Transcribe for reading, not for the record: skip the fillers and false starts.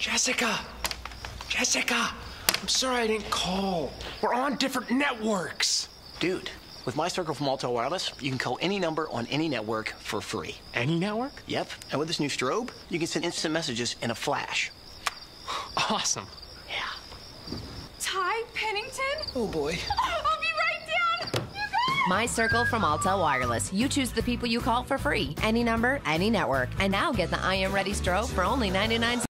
Jessica! Jessica! I'm sorry I didn't call. We're on different networks. Dude, with my circle from Alltell Wireless, you can call any number on any network for free. Any network? Yep, and with this new strobe, you can send instant messages in a flash. Awesome. Yeah. Ty Pennington? Oh, boy. I'll be right down. You guys! My Circle from Alltell Wireless. You choose the people you call for free. Any number, any network. And now get the I Am Ready strobe for only 99 cents.